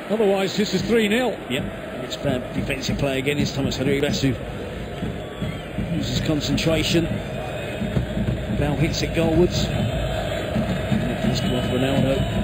Otherwise, this is 3-0. Yep, it's bad defensive play again. It's Thomas Rodriguez who loses concentration. Bale hits it goalwards. It's come off Ronaldo.